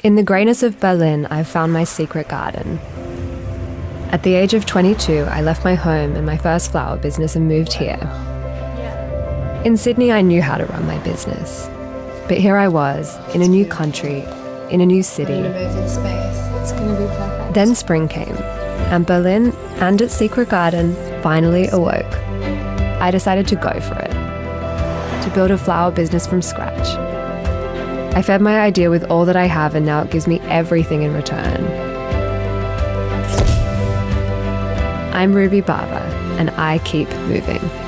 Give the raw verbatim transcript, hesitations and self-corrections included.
In the greyness of Berlin, I've found my secret garden. At the age of twenty-two, I left my home and my first flower business and moved here. In Sydney, I knew how to run my business. But here I was, in a new country, in a new city. We're gonna move in space. It's gonna be perfect. Then spring came, and Berlin and its secret garden finally awoke. I decided to go for it, to build a flower business from scratch. I fed my idea with all that I have, and now it gives me everything in return. I'm Ruby Barber, and I keep moving.